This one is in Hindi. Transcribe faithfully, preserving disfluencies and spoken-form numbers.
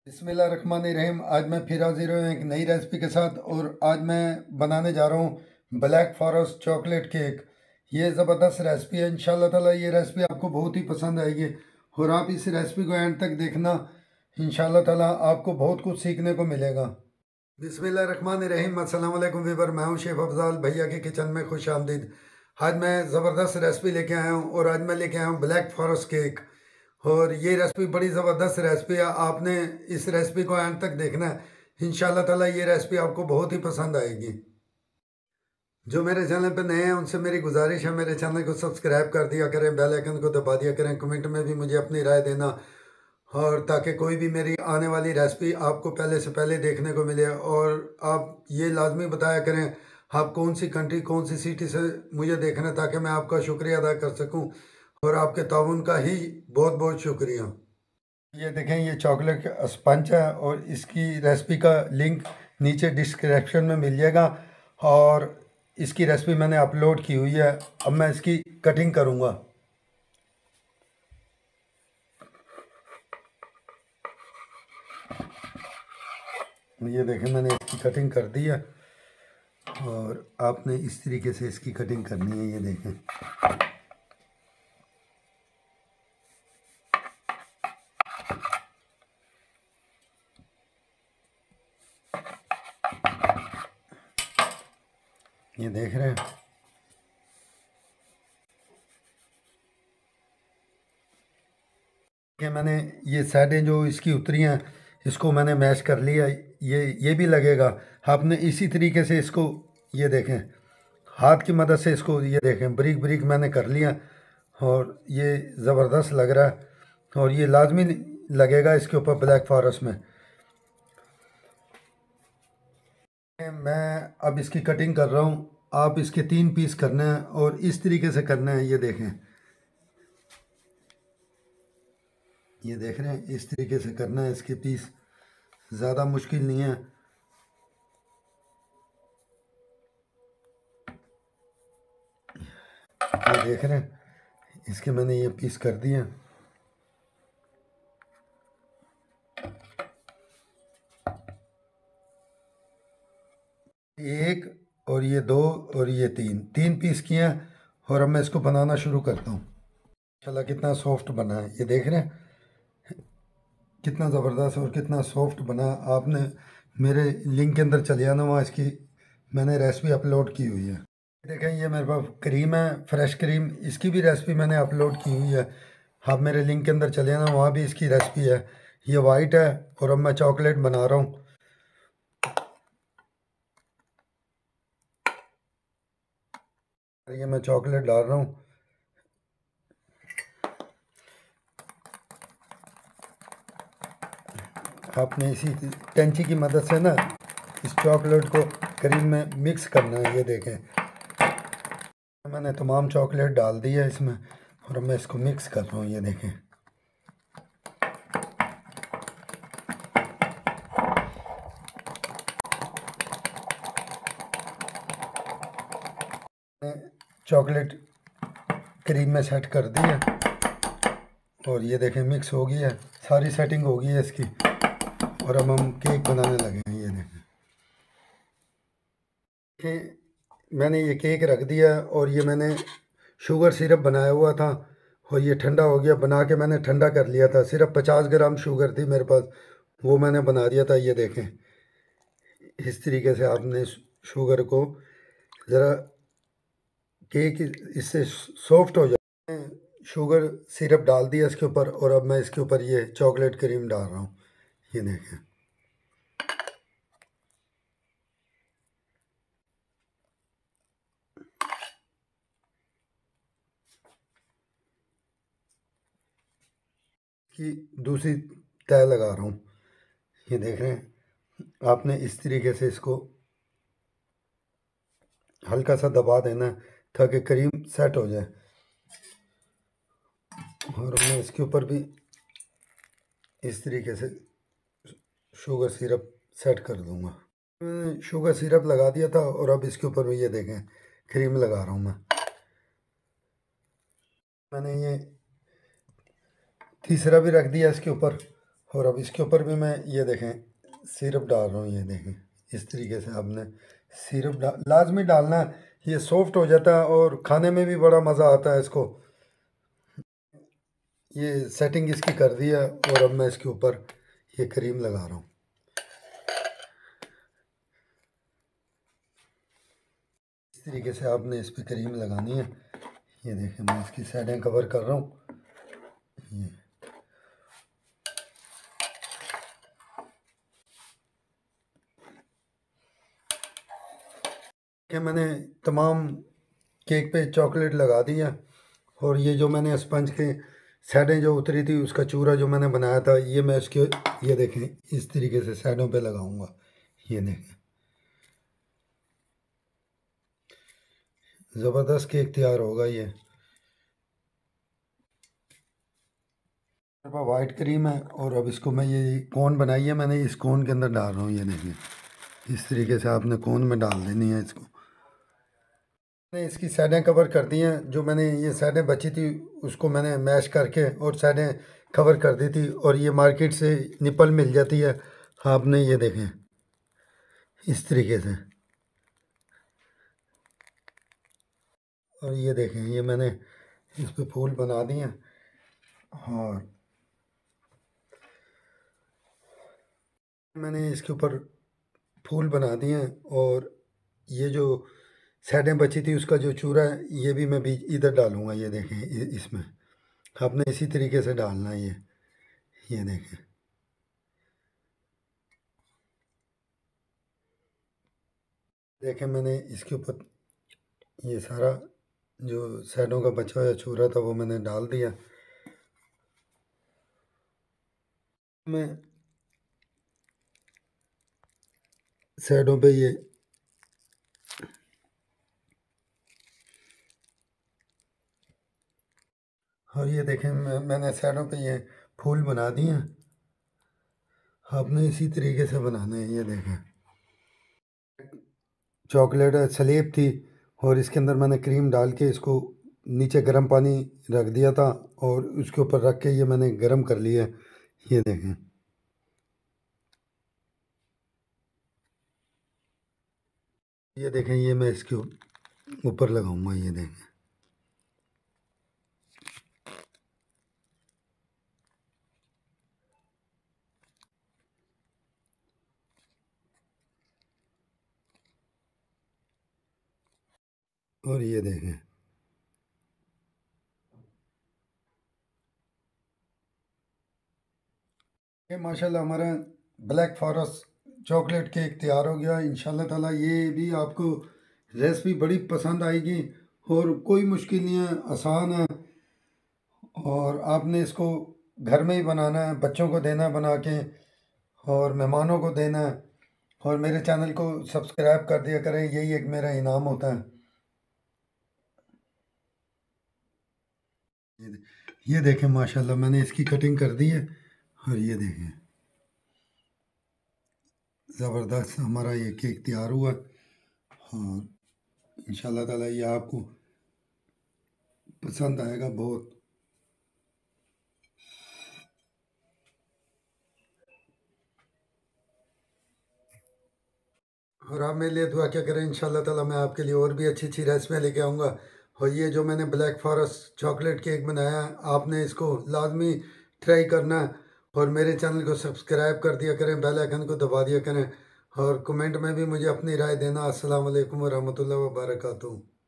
बिस्मिल्लाहिर्रहमानिर्रहीम। आज मैं फिर हाजिर हूँ एक नई रेसिपी के साथ और आज मैं बनाने जा रहा हूँ ब्लैक फॉरेस्ट चॉकलेट केक। ये ज़बरदस्त रेसिपी है। इंशाल्लाह ताला ये रेसिपी आपको बहुत ही पसंद आएगी और आप इस रेसिपी को एंड तक देखना। इंशाल्लाह ताला आपको बहुत कुछ सीखने को मिलेगा। बिस्मिल्लाहिर्रहमानिर्रहीम। अस्सलाम वालेकुम वीवर, मैं हूँ शेफ अफजाल। भैया के किचन में खुश आमदीद। आज मैं ज़बरदस्त रेसिपी लेके आया हूँ और आज मैं लेके आया हूँ ब्लैक फॉरेस्ट केक। और ये रेसिपी बड़ी ज़बरदस्त रेसिपी है। आपने इस रेसिपी को एंड तक देखना है। इंशाल्लाह ताला ये रेसिपी आपको बहुत ही पसंद आएगी। जो मेरे चैनल पर नए हैं उनसे मेरी गुजारिश है, मेरे चैनल को सब्सक्राइब कर दिया करें, बेल आइकन को दबा दिया करें, कमेंट में भी मुझे अपनी राय देना, और ताकि कोई भी मेरी आने वाली रेसिपी आपको पहले से पहले देखने को मिले। और आप ये लाजमी बताया करें आप कौन सी कंट्री कौन सी सिटी से मुझे देखना है, ताकि मैं आपका शुक्रिया अदा कर सकूं। और आपके ताउन का ही बहुत बहुत शुक्रिया। ये देखें, ये चॉकलेट स्पंज है और इसकी रेसिपी का लिंक नीचे डिस्क्रिप्शन में मिल जाएगा। और इसकी रेसिपी मैंने अपलोड की हुई है। अब मैं इसकी कटिंग करूँगा। ये देखें, मैंने इसकी कटिंग कर दी है और आपने इस तरीके से इसकी कटिंग करनी है। ये देखें, ये देख रहे हैं। कि मैंने ये साइडें जो इसकी उतरी हैं इसको मैंने मैश कर लिया। ये ये भी लगेगा। आपने इसी तरीके से इसको, ये देखें, हाथ की मदद से इसको, ये देखें, ब्रिक ब्रिक मैंने कर लिया और ये ज़बरदस्त लग रहा है। और ये लाजमी लगेगा इसके ऊपर ब्लैक फॉरेस्ट में। मैं अब इसकी कटिंग कर रहा हूँ। आप इसके तीन पीस करने हैं और इस तरीके से करना है। ये देखें, ये देख रहे हैं, इस तरीके से करना है इसके पीस। ज़्यादा मुश्किल नहीं है। ये देख रहे हैं, इसके मैंने ये पीस कर दिए। एक और ये दो और ये तीन तीन पीस किए हैं और अब मैं इसको बनाना शुरू करता हूँ। माशाल्लाह कितना सॉफ्ट बना है। ये देख रहे हैं कितना ज़बरदस्त और कितना सॉफ्ट बना। आपने मेरे लिंक के अंदर चले जाना, वहाँ इसकी मैंने रेसिपी अपलोड की हुई है। देखें, ये मेरे पास क्रीम है, फ्रेश क्रीम। इसकी भी रेसिपी मैंने अपलोड की हुई है। आप मेरे लिंक के अंदर चले जाना, वहाँ भी इसकी रेसिपी है। ये वाइट है और अब मैं चॉकलेट बना रहा हूँ। ये मैं चॉकलेट डाल रहा हूँ। आपने इसी टेंची की मदद से ना इस चॉकलेट को क्रीम में मिक्स करना है। ये देखें, मैंने तमाम चॉकलेट डाल दी है इसमें और मैं इसको मिक्स कर रहा हूँ। ये देखें, चॉकलेट क्रीम में सेट कर दी है और ये देखें मिक्स हो गई है, सारी सेटिंग हो गई है इसकी। और अब हम केक बनाने लगे हैं। ये देखें कि मैंने ये केक रख दिया और ये मैंने शुगर सिरप बनाया हुआ था और ये ठंडा हो गया। बना के मैंने ठंडा कर लिया था। सिर्फ पचास ग्राम शुगर थी मेरे पास, वो मैंने बना दिया था। ये देखें, इस तरीके से आपने शुगर को ज़रा, केक इससे सॉफ्ट हो जाए। शुगर सिरप डाल दिया इसके ऊपर और अब मैं इसके ऊपर ये चॉकलेट क्रीम डाल रहा हूँ। ये देखें, कि दूसरी तय लगा रहा हूँ। ये देख रहे हैं, आपने इस तरीके से इसको हल्का सा दबा देना है ताकि क्रीम सेट हो जाए। और मैं इसके ऊपर भी इस तरीके से शुगर सिरप सेट कर दूंगा। मैंने शुगर सिरप लगा दिया था और अब इसके ऊपर भी ये देखें क्रीम लगा रहा हूँ मैं। मैंने ये तीसरा भी रख दिया इसके ऊपर और अब इसके ऊपर भी मैं ये देखें सिरप डाल रहा हूँ। ये देखें इस तरीके से आपने सिरप डाल लाजमी डालना है, ये सॉफ्ट हो जाता है और खाने में भी बड़ा मज़ा आता है इसको। ये सेटिंग इसकी कर दी है और अब मैं इसके ऊपर ये क्रीम लगा रहा हूँ। इस तरीके से आपने इस पर क्रीम लगानी है। ये देखें मैं इसकी साइडें कवर कर रहा हूँ। ये कि मैंने तमाम केक पे चॉकलेट लगा दी है और ये जो मैंने स्पंज के साइडें जो उतरी थी उसका चूरा जो मैंने बनाया था ये मैं इसके ये देखें इस तरीके से साइडों पे लगाऊंगा। ये देखें ज़बरदस्त केक तैयार होगा। ये मेरे पास वाइट क्रीम है और अब इसको मैं ये कोन बनाई है मैंने इस कोन के अंदर डाल रहा हूँ। ये देखें इस तरीके से आपने कोन में डाल देनी है इसको। मैंने इसकी साइडें कवर कर दी हैं। जो मैंने ये साइडें बची थी उसको मैंने मैश करके और साइडें कवर कर दी थी और ये मार्केट से निपल मिल जाती है। आपने ये देखें इस तरीके से और ये देखें ये मैंने इस पे फूल बना दिए हैं और मैंने इसके ऊपर फूल बना दिए हैं और ये जो साइडें बची थी उसका जो चूरा है ये भी मैं बीच इधर डालूँगा। ये देखें इ- इसमें आपने इसी तरीके से डालना है। ये ये देखें देखें मैंने इसके ऊपर ये सारा जो साइडों का बचा हुआ चूरा था वो मैंने डाल दिया। मैं साइडों पे ये और ये देखें मैं, मैंने साइडों पे ये फूल बना दिए हैं। आपने इसी तरीके से बनाना है। ये देखें चॉकलेट स्लेब थी और इसके अंदर मैंने क्रीम डाल के इसको नीचे गर्म पानी रख दिया था और उसके ऊपर रख के ये मैंने गर्म कर लिया। ये देखें ये देखें ये मैं इसके ऊपर लगाऊंगा। ये देखें और ये देखें ये माशाल्लाह हमारा ब्लैक फॉरेस्ट चॉकलेट केक तैयार हो गया। इंशाल्लाह ताला ये भी आपको रेसिपी बड़ी पसंद आएगी और कोई मुश्किल नहीं है, आसान है और आपने इसको घर में ही बनाना है, बच्चों को देना है बना के और मेहमानों को देना है और मेरे चैनल को सब्सक्राइब कर दिया करें, यही एक मेरा इनाम होता है। ये दे- ये देखें माशाल्लाह मैंने इसकी कटिंग कर दी है और ये देखें ज़बरदस्त हमारा ये केक तैयार हुआ और इंशाल्लाह ताला ये आपको पसंद आएगा बहुत। और आप मेरे लिए दुआ क्या करें, इंशाल्लाह ताला मैं आपके लिए और भी अच्छी अच्छी रेसिपियाँ लेके आऊँगा। और ये जो मैंने ब्लैक फॉरेस्ट चॉकलेट केक बनाया है आपने इसको लाजमी ट्राई करना है और मेरे चैनल को सब्सक्राइब कर दिया करें, बेल आइकन को दबा दिया करें और कमेंट में भी मुझे अपनी राय देना। अस्सलाम वालेकुम व रहमतुल्लाहि व बरकातहू।